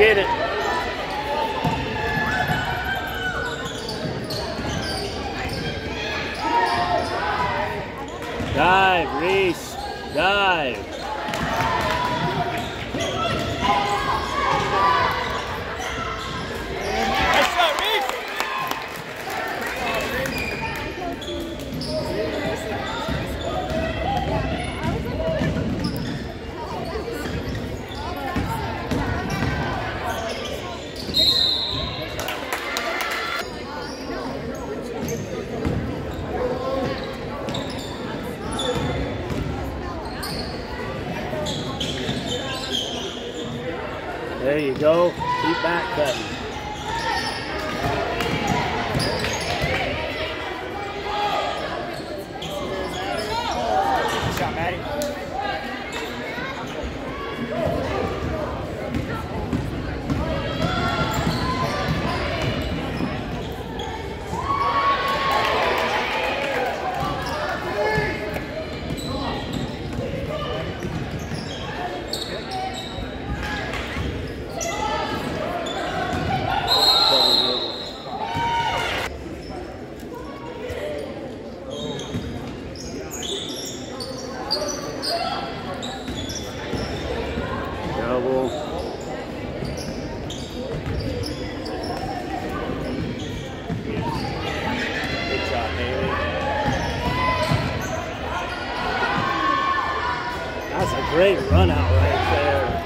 get it. Dive, Reese. Dive. There you go. Keep back cutting. Good shot, Maddie. Double. Good shot, Haley. That's a great run out right there.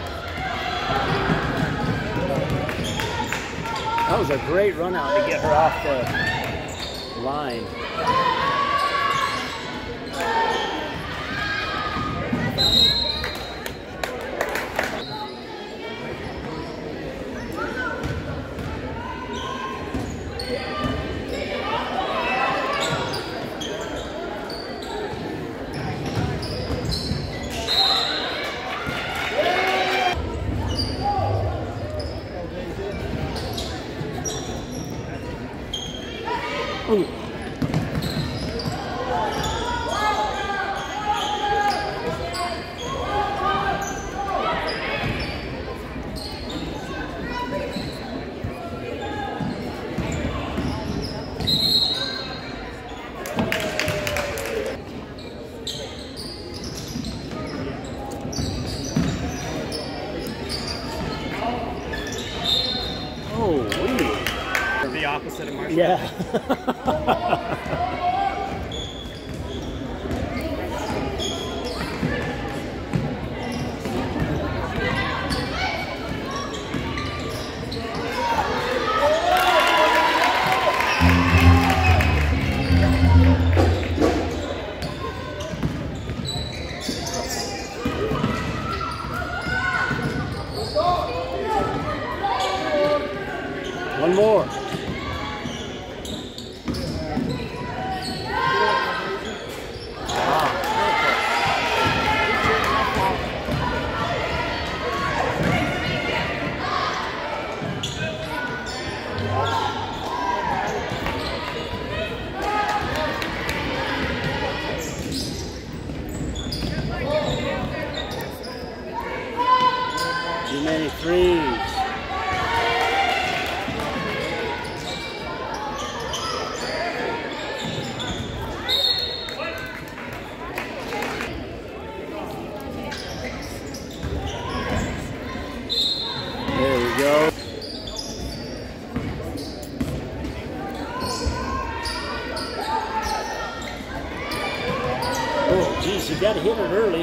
That was a great run out to get her off the line. Ooh. Oh, the opposite of Marshall. Yeah. One more. Too many threes. There we go. Oh, geez, you got to hit it early.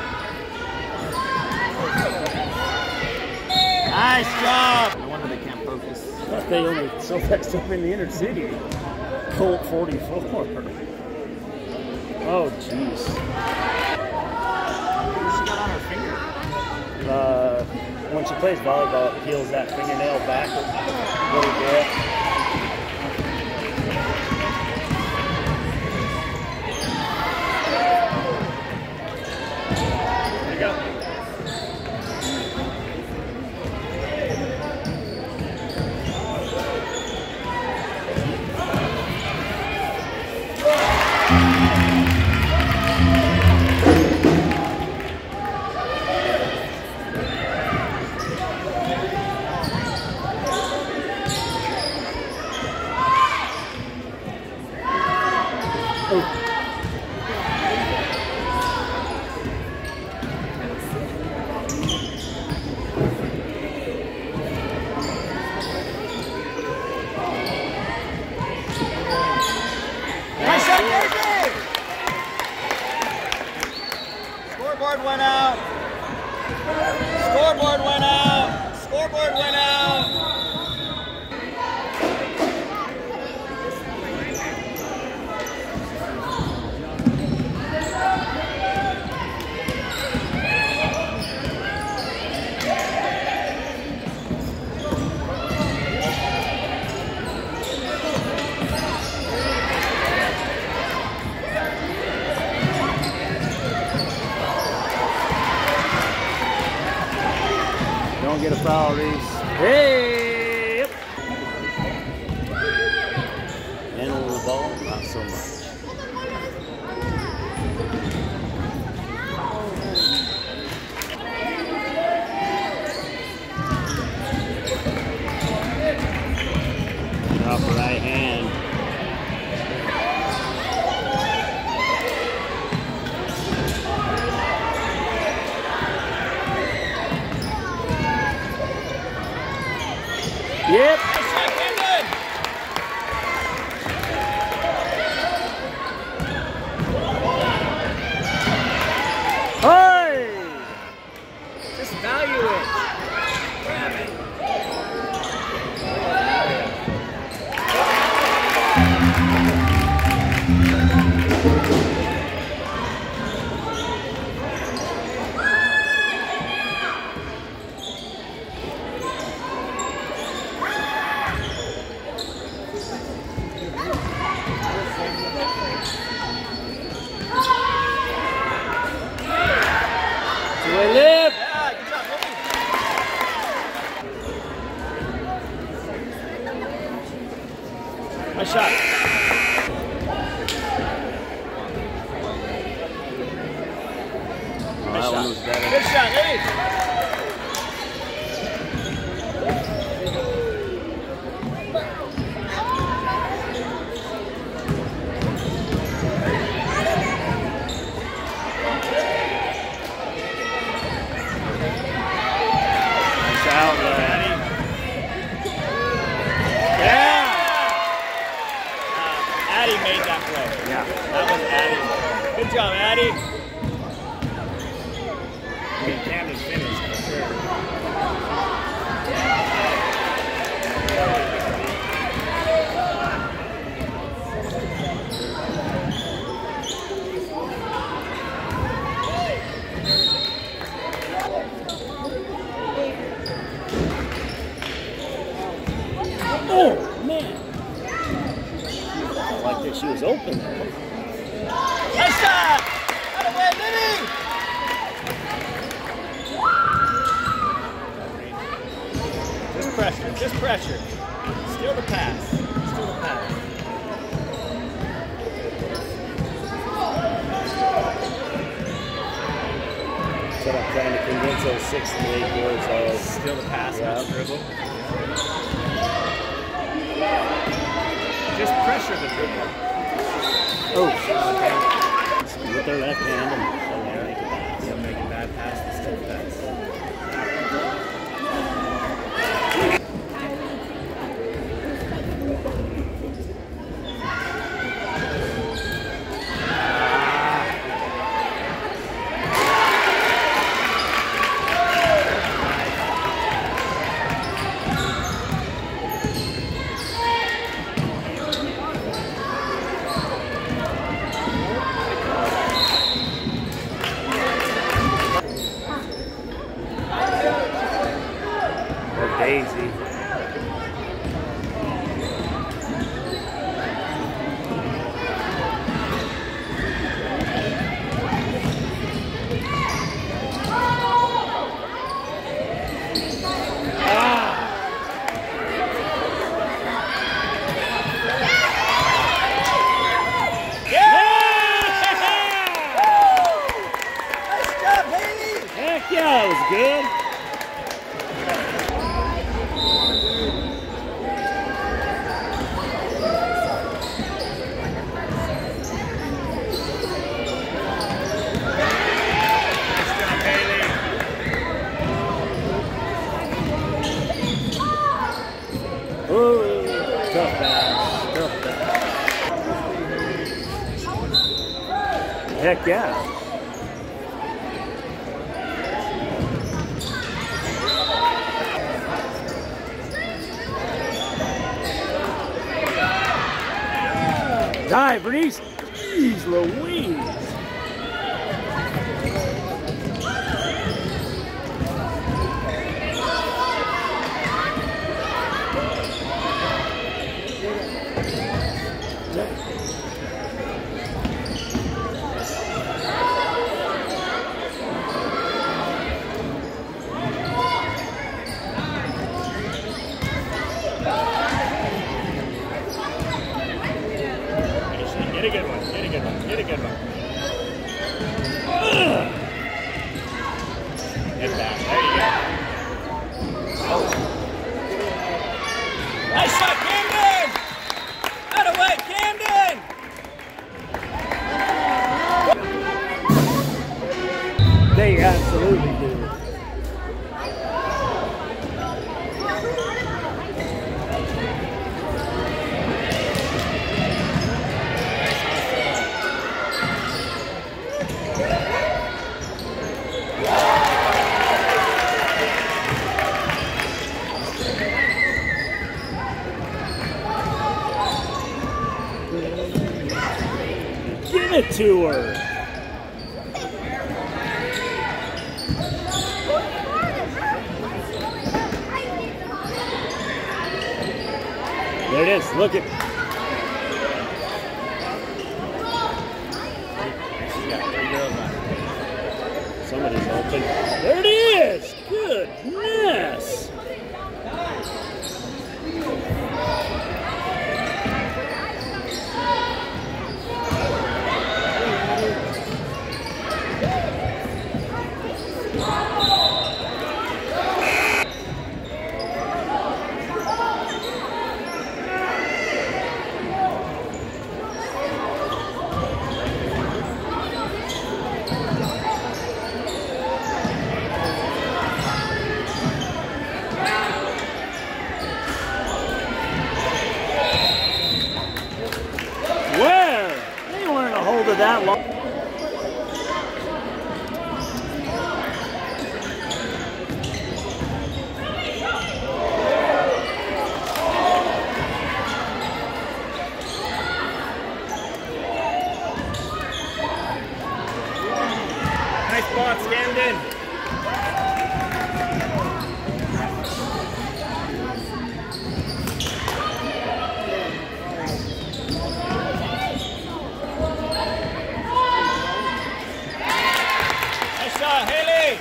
Nice job. No wonder they can't focus. They only so fast up in the inner city. Colt 44. Oh, jeez. She got on her finger. When she plays volleyball, it peels that fingernail back a little bit. Nice shot, Casey! Scoreboard went out. Scoreboard went out. Scoreboard went out. Don't get a foul, Reese. Hey! Yep. Handle the ball, not so much. Drop right hand. Yep. Hey! Just value it. Grab it. Lip. Yeah, good job, Willie. Nice shot. Nice That shot. one was better. Good shot, Lee. Addie made that play. Yeah. That was Addie. Good job, Addie. I mean, Camden finished for sure. Oh, man. Like that she was open. Nice shot! Out of way, Liddy! Just pressure, just pressure. Still the pass. Still the pass. So I'm trying to convince those 6 and 8 boards all. Still the pass, Yeah. not the dribble. Just pressure the dribble. Oh, with their left hand and make it pass. They'll make a bad pass and still pass. Heck yeah. Dive, Bernice. Jeez Louise. Get a good one. Get a good one. Get a good one. Get back. There you go. Oh. Nice shot, Camden! Out of way, Camden! They absolutely do. Give it to her. There it is. Look at. Yeah, 3 girls left. Somebody's open. There it is. Goodness. Where? They weren't a hold of that long. Nice block, Camden. Nice shot, Haley.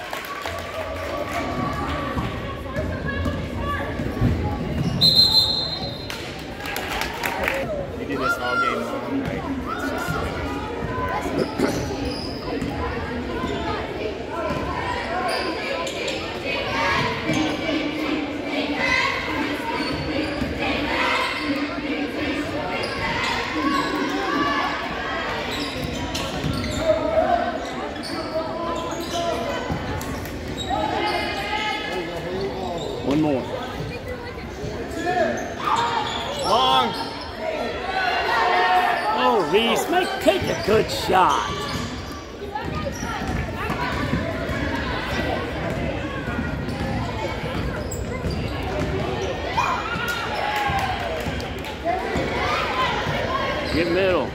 We do this all game long, right? It's just One more. long. Oh, Reese, take a good shot. Get middle.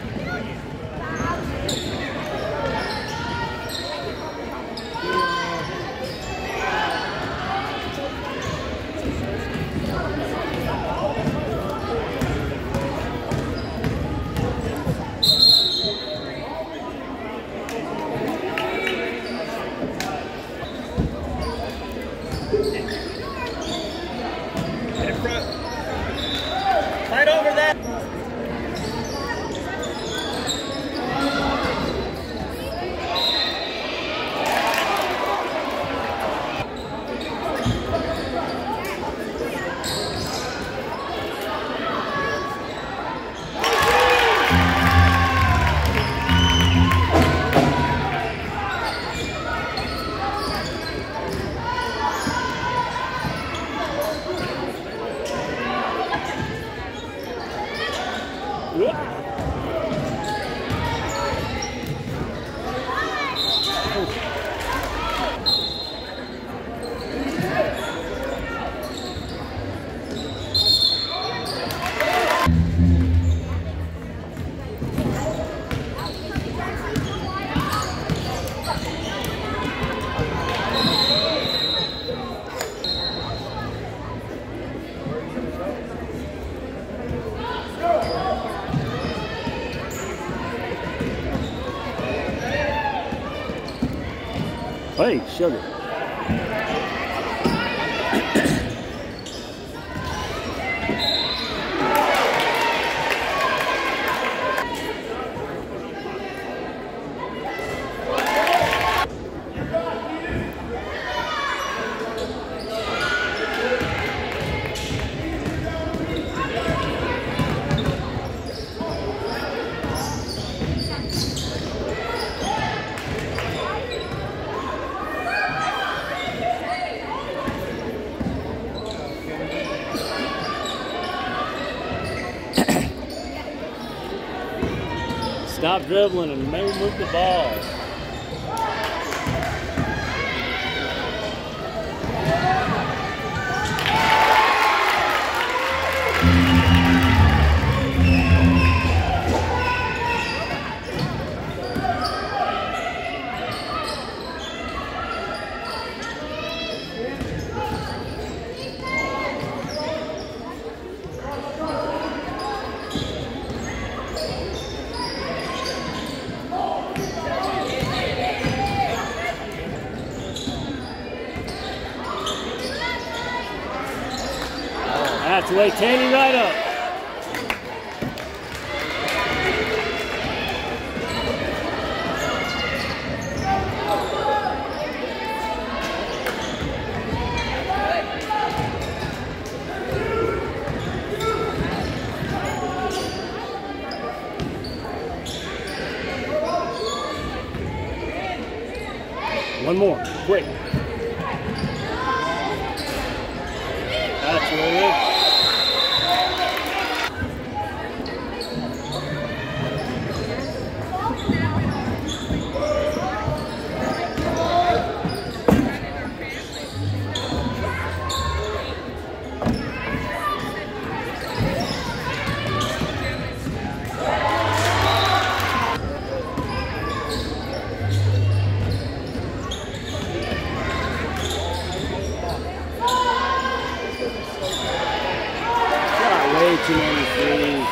Get in front. Fight over that. Hey, sugar. Stop dribbling and move the ball. That's the way, Tanny, right up. One more, quick. That's what it is. Way too many threes.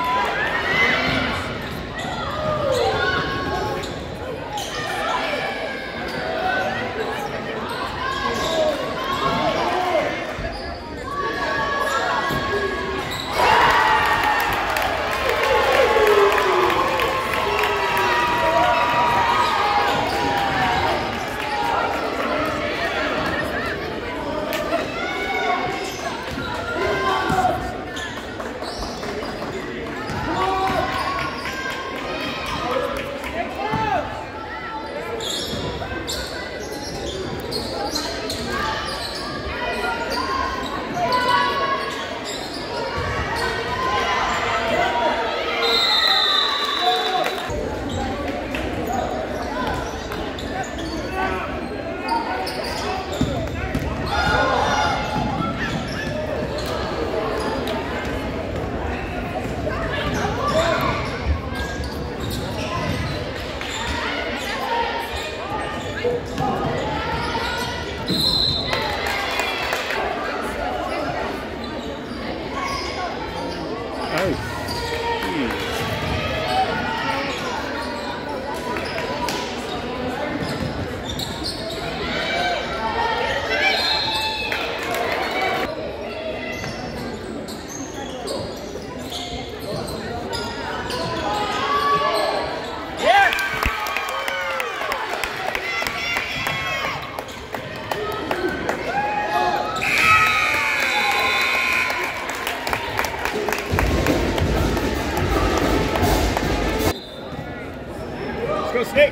Go Snake!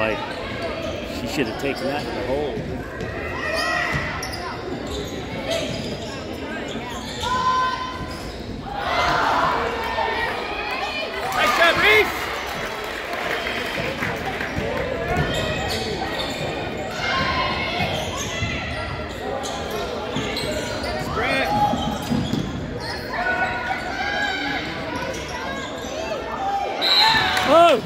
like she should have taken that in the hole. Nice job, Reese! Oh!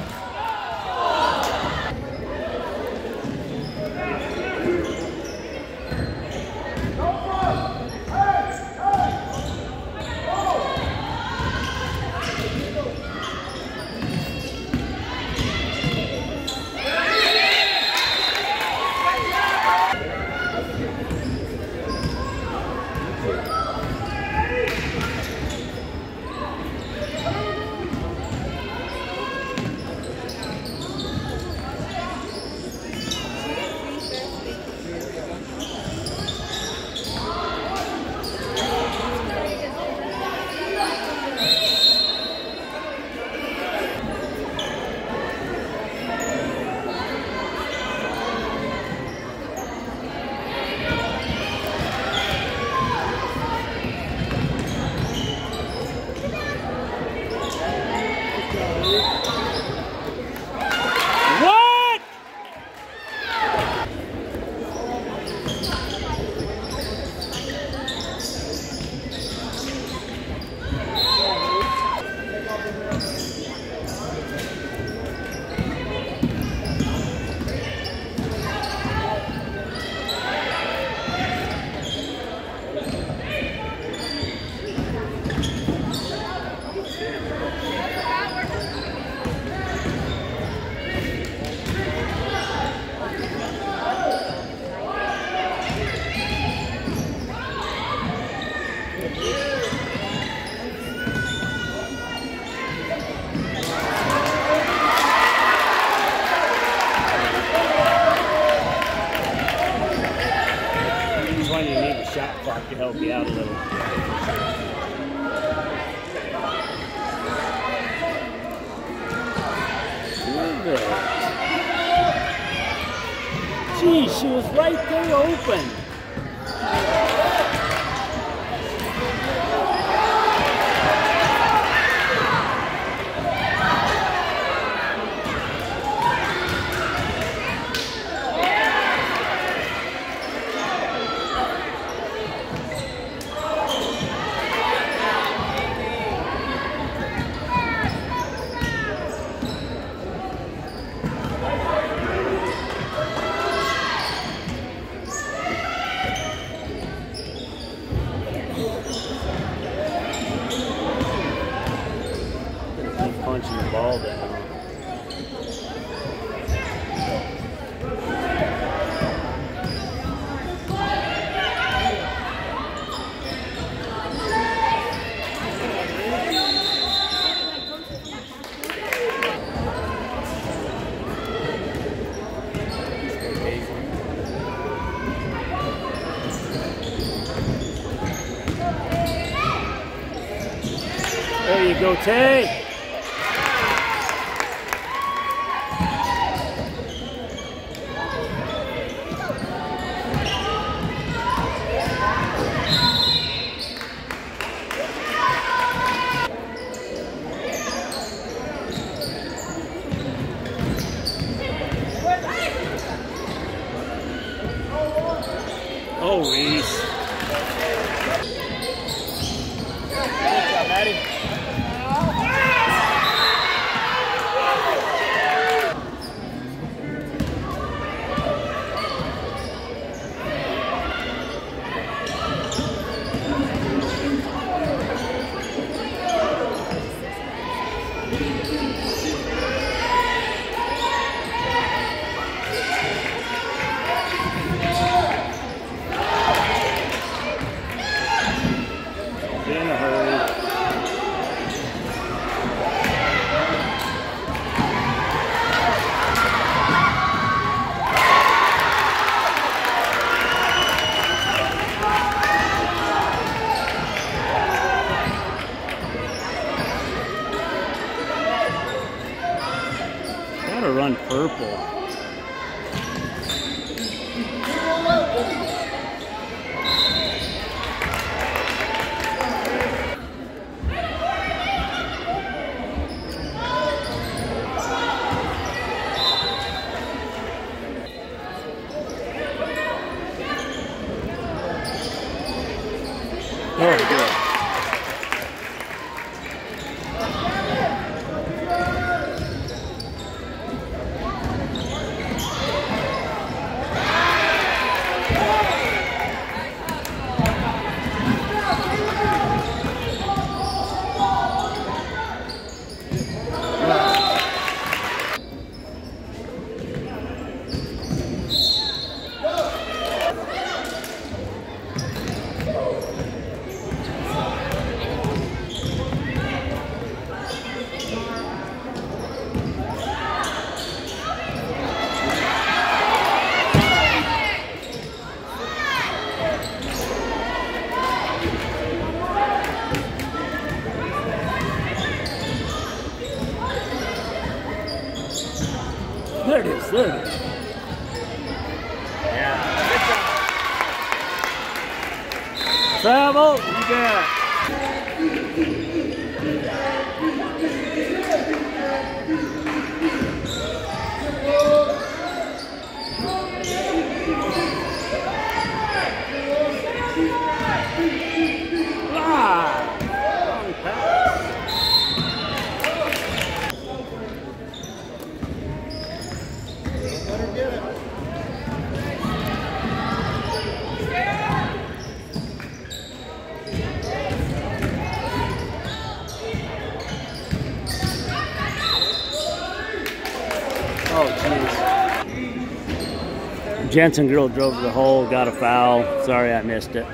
What? When you need a shot clock to help you out a little. Gee, she was right there open. Punching the ball down. There you go, Tay. Oh, Reese. Good job, Maddie. Be in a hurry. Gotta run purple. Very good. There it is, there it is. Yeah. Good job. Travel, you got. Oh, jeez. Jensen girl drove to the hole, got a foul. Sorry I missed it.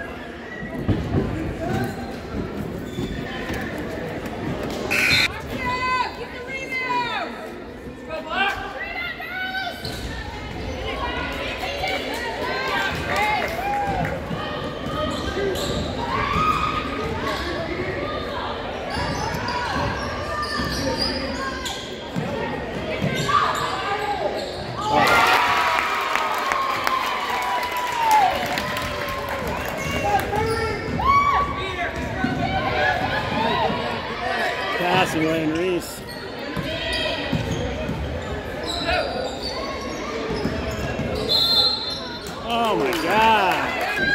Passing lane, Reese. Oh my God.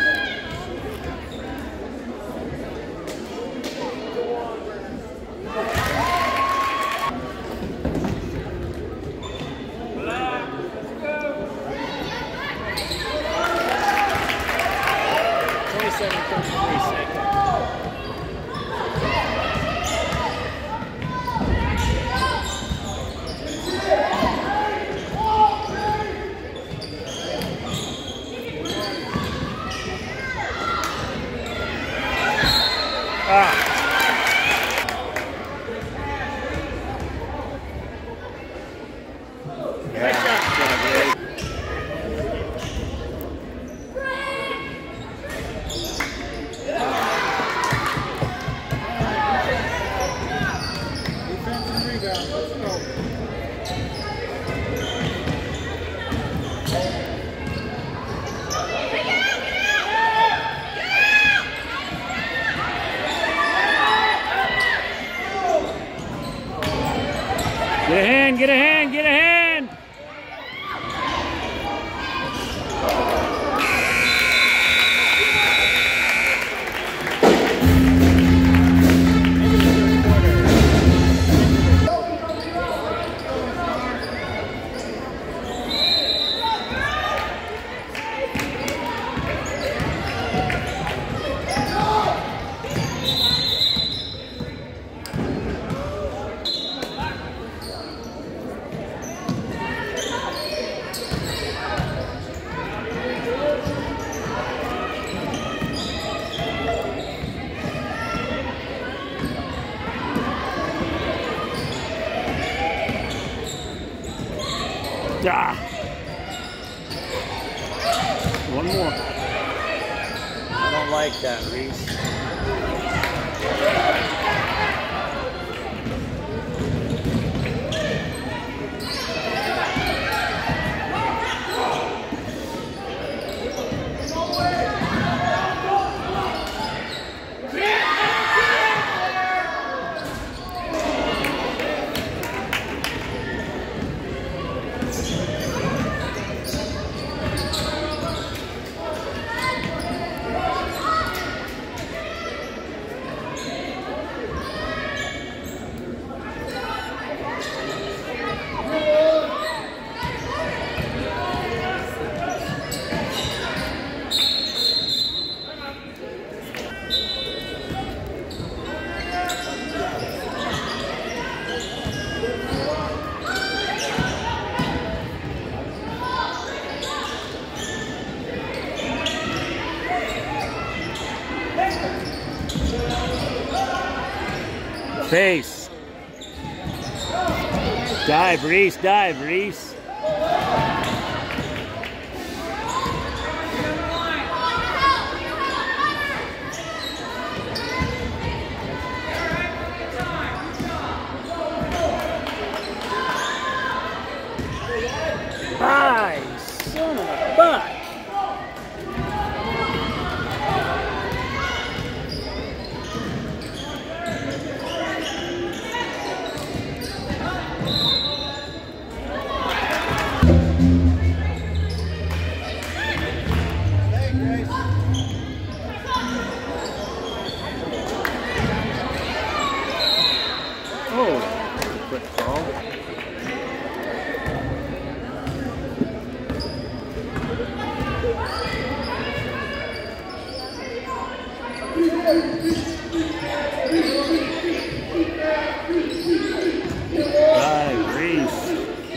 Get a hand, get a hand, get a hand! Ah. One more. I don't like that, Reese. Pace. Dive, Reese. Dive, Reese. Nice. Son of a butt. Oh, quick fall. Right, Reese.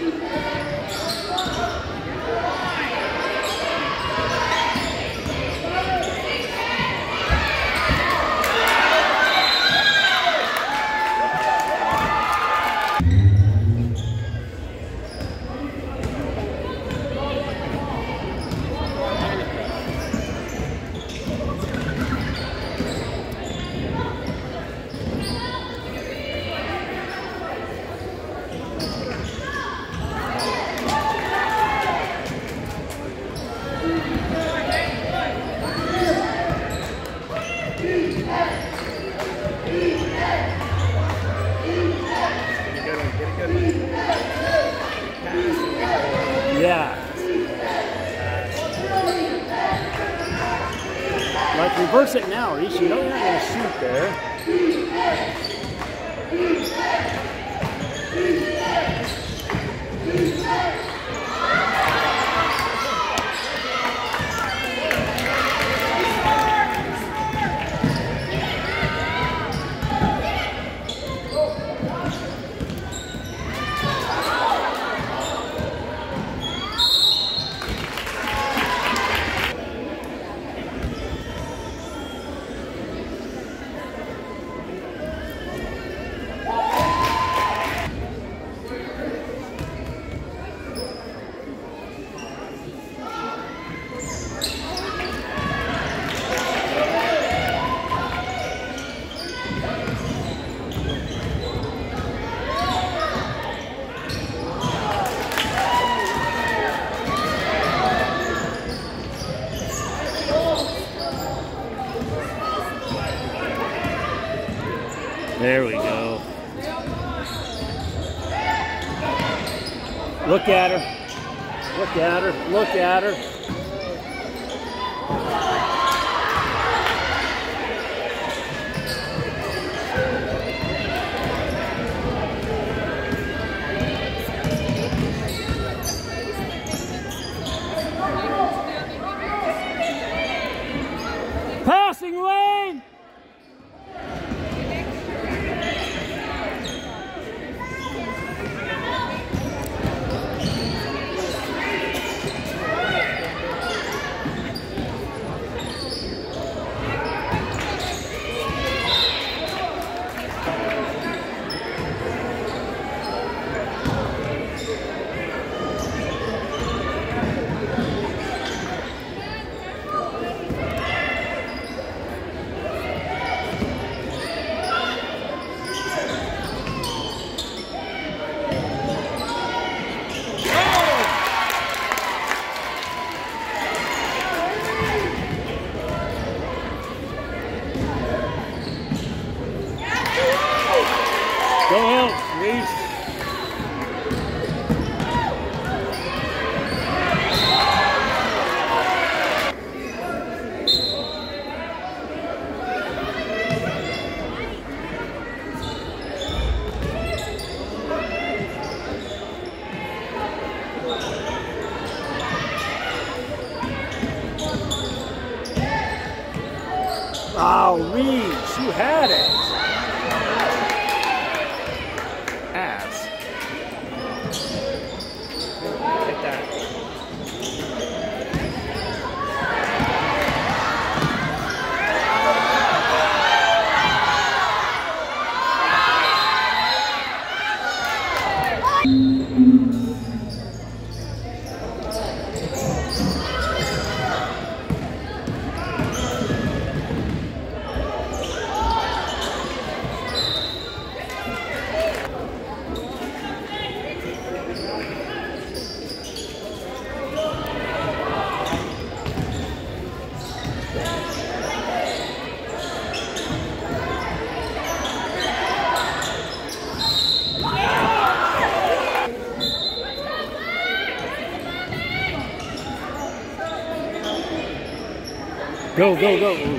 Yeah. Like reverse it now, Reese. You know you're not going to shoot there. There we go. Look at her. Look at her. Look at her. Passing lane. Go help, Reese. Oh, Reese, you had it. Ass. Like that. Go, go, go. Ooh.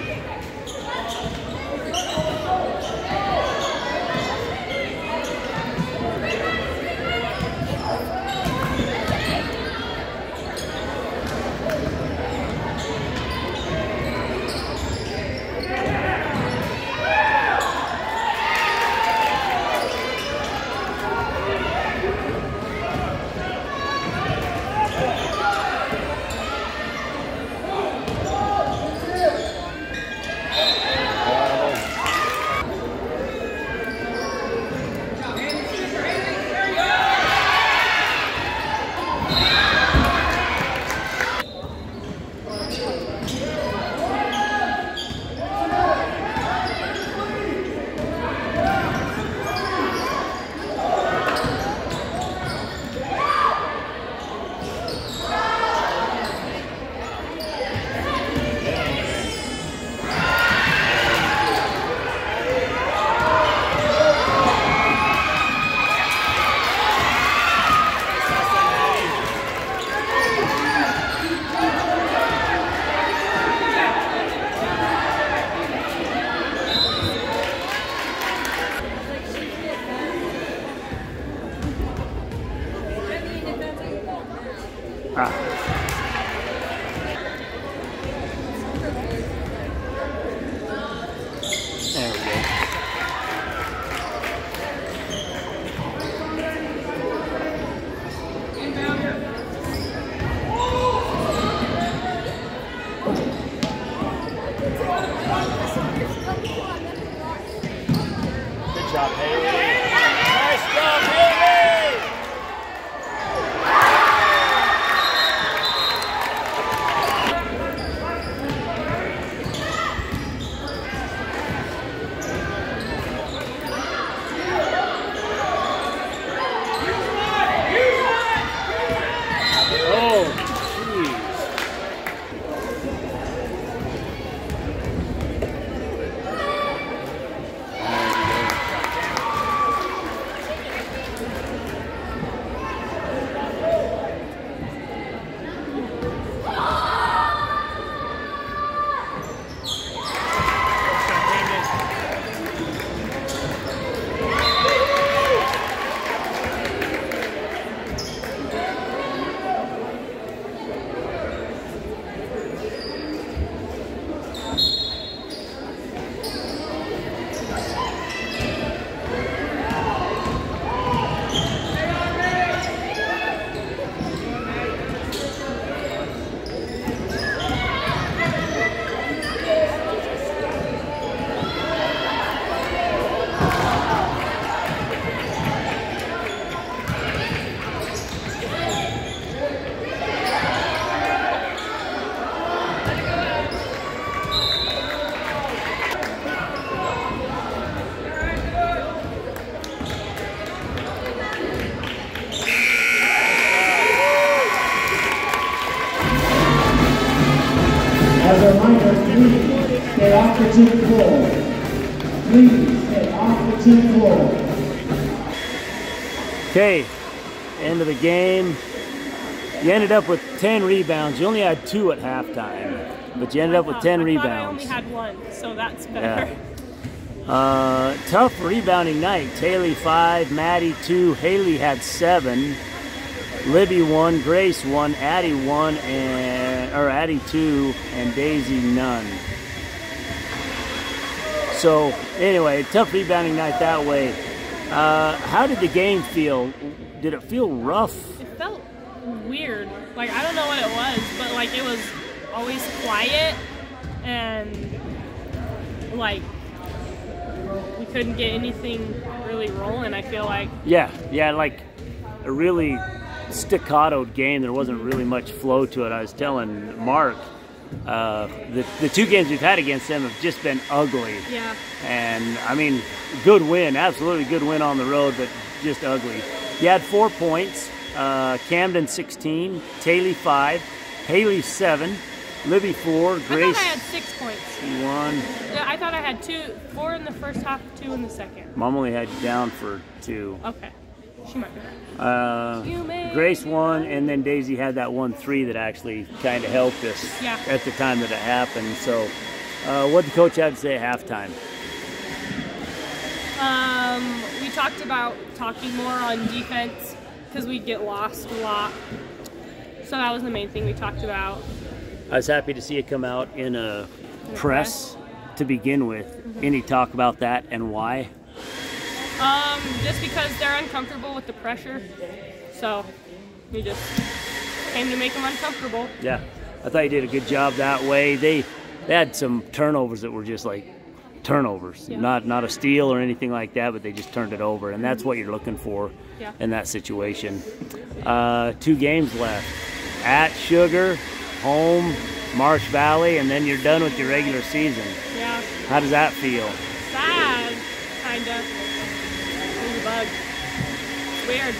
There we go. Good job, Haley. Nice job, Haley. Oh, jeez. As a reminder, please stay off the gym floor. Please stay off the gym floor. Okay, end of the game. You ended up with 10 rebounds. You only had 2 at halftime, but you ended up with 10 I rebounds. thought I only had 1, so that's better. Yeah. Tough rebounding night. Haley 5, Maddie 2, Haley had 7, Libby 1, Grace 1, Addie 1, Addie 2, and Daisy none. So anyway, tough rebounding night that way. How did the game feel? Did it feel rough? It felt weird. Like, I don't know what it was, but like it was always quiet and like we couldn't get anything really rolling, I feel like. Yeah, like a really staccato game. There wasn't really much flow to it. I was telling Mark, the 2 games we've had against them have just been ugly. Yeah. And I mean, good win, absolutely good win on the road, but just ugly. You had 4 points. Camden 16, Haley 5, Haley 7, Libby 4, Grace. I thought I had 6 points. 1. Yeah, I thought I had 4 in the first half, 2 in the second. Mom only had you down for 2. Okay. She might be right. You may Grace won, and then Daisy had that 1-3 that actually kind of helped us Yeah. at the time that it happened. So, what did the coach have to say at halftime? We talked about talking more on defense because we'd get lost a lot. So that was the main thing we talked about. I was happy to see it come out in a press to begin with. Any talk about that and why? Just because they're uncomfortable with the pressure. So we just came to make them uncomfortable. Yeah, I thought you did a good job that way. They had some turnovers that were just like turnovers, Yeah. not a steal or anything like that, but they just turned it over, and that's what you're looking for Yeah. in that situation. 2 games left. At Sugar, home, Marsh Valley, and then you're done with your regular season. Yeah. How does that feel? Sad, kinda. It's a bug. It's weird.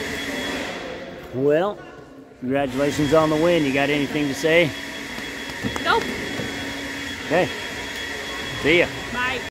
Well, congratulations on the win. You got anything to say? Nope. Okay. See ya. Bye.